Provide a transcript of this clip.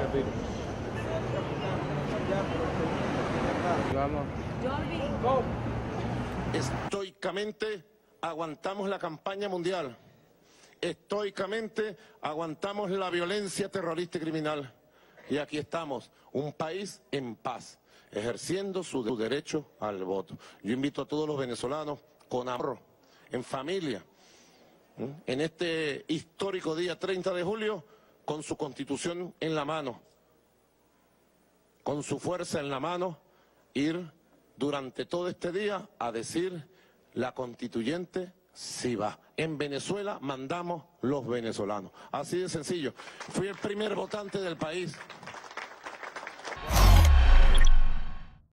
Vamos. Estoicamente aguantamos la campaña mundial. Estoicamente aguantamos la violencia terrorista y criminal. Y aquí estamos, un país en paz, ejerciendo su derecho al voto. Yo invito a todos los venezolanos con amor, en familia, en este histórico día 30 de julio, con su constitución en la mano, con su fuerza en la mano, ir durante todo este día a decir: la constituyente sí va. En Venezuela mandamos los venezolanos. Así de sencillo. Fui el primer votante del país.